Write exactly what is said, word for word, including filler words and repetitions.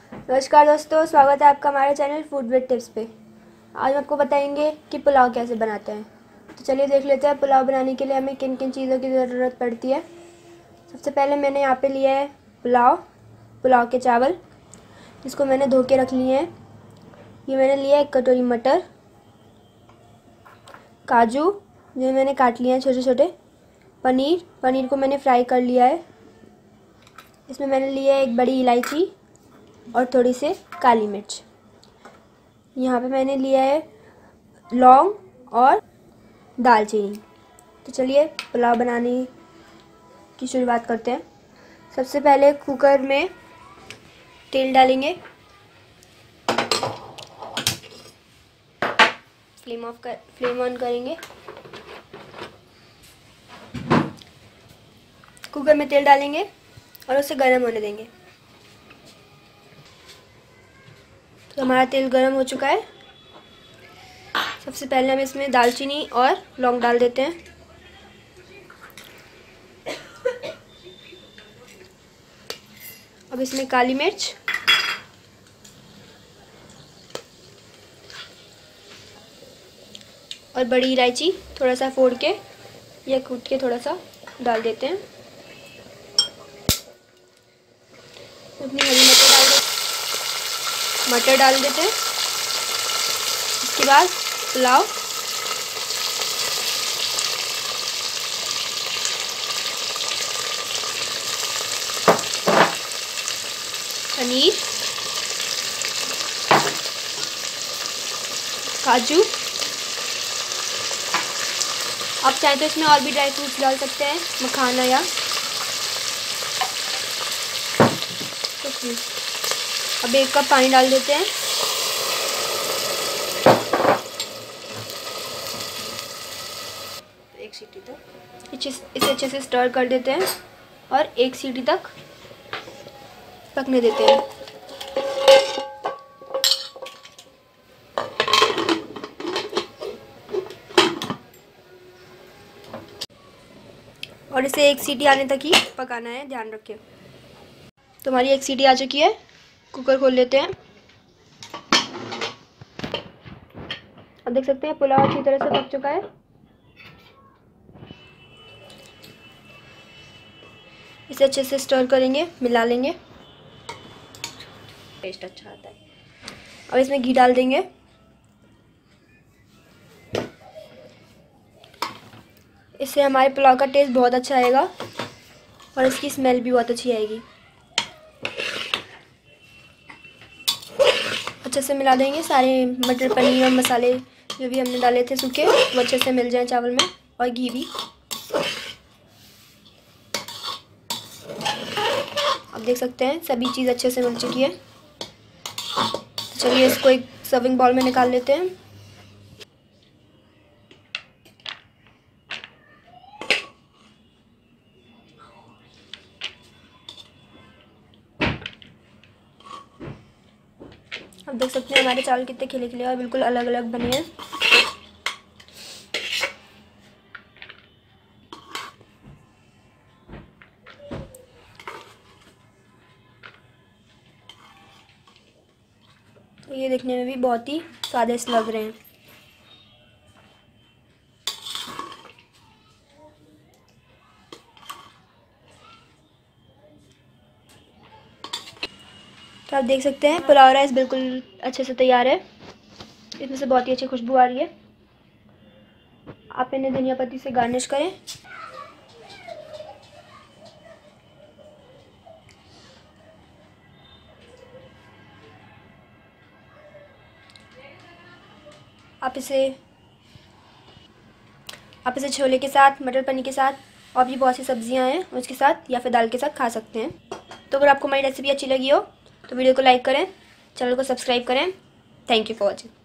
नमस्कार दोस्तों, स्वागत है आपका हमारे चैनल फूड विद टिप्स पे। आज हम आपको बताएंगे कि पुलाव कैसे बनाते हैं। तो चलिए देख लेते हैं पुलाव बनाने के लिए हमें किन किन चीज़ों की ज़रूरत पड़ती है। सबसे पहले मैंने यहाँ पे लिया है पुलाव पुलाव के चावल, जिसको मैंने धो के रख लिए हैं। ये मैंने लिया एक कटोरी मटर, काजू जो मैंने काट लिए हैं छोटे छोटे, पनीर पनीर को मैंने फ्राई कर लिया है। इसमें मैंने लिया है एक बड़ी इलायची और थोड़ी सी काली मिर्च। यहाँ पे मैंने लिया है लौंग और दालचीनी। तो चलिए पुलाव बनाने की शुरुआत करते हैं। सबसे पहले कुकर में तेल डालेंगे, फ्लेम ऑफ कर फ्लेम ऑन करेंगे। कुकर में तेल डालेंगे और उसे गर्म होने देंगे। तो हमारा तेल गर्म हो चुका है। सबसे पहले हम इसमें दालचीनी और लौंग डाल देते हैं। अब इसमें काली मिर्च और बड़ी इलायची थोड़ा सा फोड़ के या कूट के थोड़ा सा डाल देते हैं। अपनी हरी मटर डाल देते मटर डाल देते हैं। इसके बाद पुलाव, पनीर, काजू। आप चाहे तो इसमें और भी ड्राई फ्रूट्स डाल सकते हैं, मखाना या कुछ भी। अब एक कप पानी डाल देते हैं। एक सीटी तक इसे अच्छे से स्टर कर देते हैं और एक सीटी तक पकने देते हैं। और इसे एक सीटी आने तक ही पकाना है, ध्यान रखें। तो हमारी एक सीटी आ चुकी है। कुकर खोल लेते हैं। अब देख सकते हैं पुलाव अच्छी तरह से पक चुका है। इसे अच्छे से स्टर करेंगे, मिला लेंगे, टेस्ट अच्छा आता है। अब इसमें घी डाल देंगे। इससे हमारे पुलाव का टेस्ट बहुत अच्छा आएगा और इसकी स्मेल भी बहुत अच्छी आएगी। अच्छे से मिला देंगे। सारे मटर, पनीर और मसाले जो भी हमने डाले थे सूखे, वो अच्छे से मिल जाए चावल में, और घी भी। आप देख सकते हैं सभी चीज़ अच्छे से मिल चुकी है। तो चलिए इसको एक सर्विंग बाउल में निकाल लेते हैं। अब देख सकते हैं हमारे चावल कितने खिले खिले और बिल्कुल अलग अलग बने हैं। तो ये देखने में भी बहुत ही स्वादिष्ट लग रहे हैं। तो आप देख सकते हैं पुलाव राइस बिल्कुल अच्छे से तैयार है। इसमें से बहुत ही अच्छी खुशबू आ रही है। आप इन्हें धनिया पत्ती से गार्निश करें। आप इसे आप इसे छोले के साथ, मटर पनीर के साथ और भी बहुत सी सब्जियां हैं उसके साथ या फिर दाल के साथ खा सकते हैं। तो अगर आपको हमारी रेसिपी अच्छी लगी हो तो वीडियो को लाइक करें, चैनल को सब्सक्राइब करें। Thank you for watching.